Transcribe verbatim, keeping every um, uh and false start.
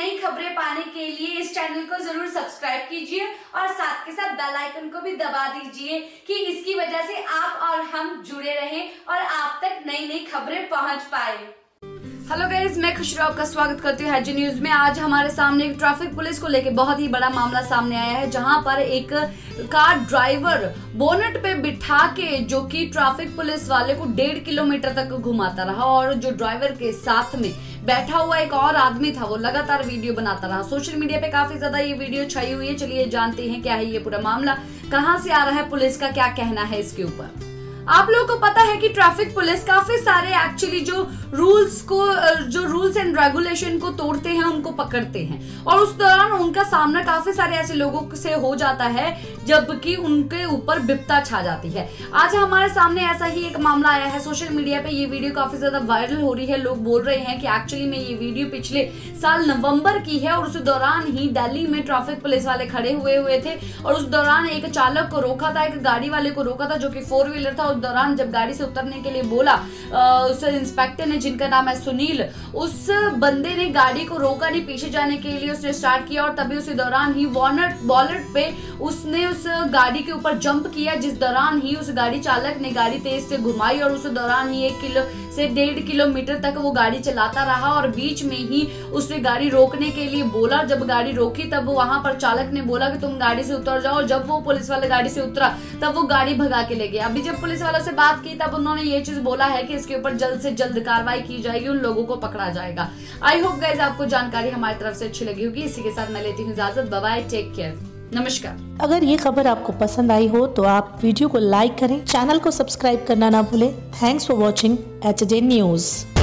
नई खबरें पाने के लिए इस चैनल को जरूर सब्सक्राइब कीजिए और साथ के साथ बेल आइकन को भी दबा दीजिए कि इसकी वजह से आप और हम जुड़े रहें और आप तक नई नई खबरें पहुंच पाए। हेलो गाइस, मैं खुशरू आपका स्वागत करती हूँ हैजी न्यूज में। आज हमारे सामने एक ट्रैफिक पुलिस को लेकर बहुत ही बड़ा मामला सामने आया है, जहां पर एक कार ड्राइवर बोनेट पे बिठा के जो कि ट्रैफिक पुलिस वाले को डेढ़ किलोमीटर तक घुमाता रहा और जो ड्राइवर के साथ में बैठा हुआ एक और आदमी था वो लगातार वीडियो बनाता रहा। सोशल मीडिया पे काफी ज्यादा ये वीडियो छाई हुई है। चलिए जानते हैं क्या है ये पूरा मामला, कहां से आ रहा है, पुलिस का क्या कहना है इसके ऊपर। आप लोगों को पता है कि ट्रैफिक पुलिस काफी सारे एक्चुअली जो रूल्स को जो रूल्स एंड रेगुलेशन को तोड़ते हैं उनको पकड़ते हैं और उस दौरान उनका सामना काफी सारे ऐसे लोगों से हो जाता है जबकि उनके ऊपर विपत्ता छा जाती है। आज हमारे सामने ऐसा ही एक मामला आया है। सोशल मीडिया पे ये वीडियो काफी ज्यादा वायरल हो रही है। लोग बोल रहे हैं कि एक्चुअली में ये वीडियो पिछले साल नवंबर की है और उस दौरान ही दिल्ली में ट्रैफिक पुलिस वाले खड़े हुए हुए थे और उस दौरान एक चालक को रोका था, एक गाड़ी वाले को रोका था जो कि फोर व्हीलर था। उस दौरान जब गाड़ी से उतरने के लिए बोला उस इंस्पेक्टर ने, जिनका नाम है सुनील, उस बंदे ने गाड़ी को रोका नहीं, पीछे जाने के लिए उसने स्टार्ट किया और तभी उसी दौरान ही बॉनेट बॉनेट पे उसने उस गाड़ी के ऊपर जंप किया, जिस दौरान ही उस गाड़ी चालक ने गाड़ी तेज से घुमाई और उस दौरान ही एक किलो से डेढ़ किलोमीटर तक वो गाड़ी चलाता रहा और बीच में ही उसने गाड़ी रोकने के लिए बोला। जब गाड़ी रोकी तब वहां पर चालक ने बोला कि तुम गाड़ी से उतर जाओ। जब वो पुलिस वाले गाड़ी से उतरा तब वो गाड़ी भगा के ले गया। अभी जब पुलिस वालों से बात की तब उन्होंने ये चीज बोला है कि इसके ऊपर जल्द से जल्द कार्रवाई की जाएगी, उन लोगों को पकड़ा जाएगा। आई होप गाइस आपको जानकारी हमारी तरफ से अच्छी लगी होगी। इसी के साथ मैं लेती हूँ इजाजत। बाय बाय, टेक केयर, नमस्कार। अगर ये खबर आपको पसंद आई हो तो आप वीडियो को लाइक करें, चैनल को सब्सक्राइब करना ना भूलें। Thanks for watching H J news.